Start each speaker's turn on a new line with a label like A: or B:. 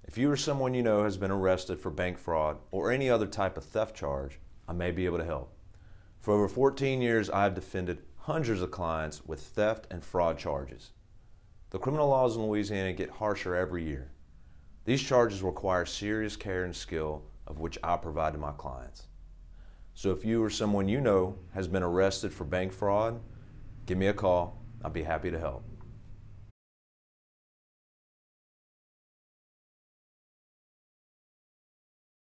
A: If you or someone you know has been arrested for bank fraud or any other type of theft charge, I may be able to help. For over 14 years, I have defended hundreds of clients with theft and fraud charges. The criminal laws in Louisiana get harsher every year. These charges require serious care and skill, of which I provide to my clients. So if you or someone you know has been arrested for bank fraud, give me a call. I'll be happy to help.